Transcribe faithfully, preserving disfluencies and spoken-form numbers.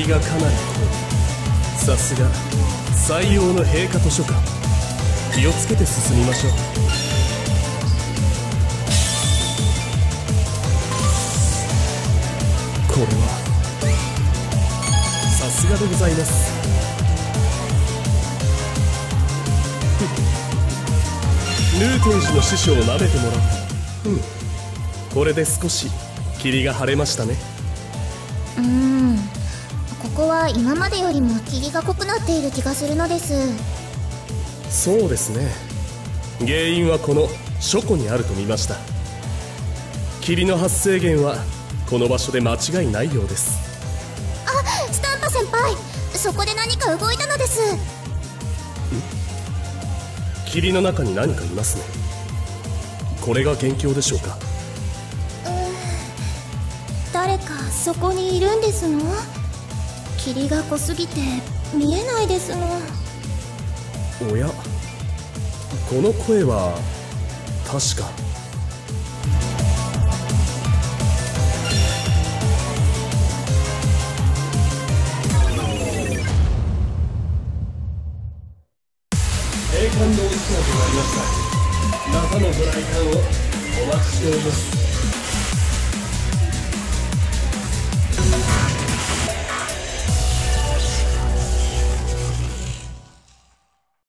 霧がかなり濃い。さすが採用の閉花図書館。気をつけて進みましょう。これはさすがでございます。ルーテンジの師匠を舐めてもらった。うん、これで少し霧が晴れましたね。 うーん、ここは今までよりも霧が濃くなっている気がするのです。 そうですね。原因はこの書庫にあると見ました。霧の発生源はこの場所で間違いないようです。 あ、スタンパ先輩、そこで何か動いたのです。ん？ 霧の中に何かいますね。これが元凶でしょうか。 誰かそこにいるんですの？霧が濃すぎて見えないですの。 おや、この声は確か。閉館のお時間となりました。またのご来館をお待ちしております。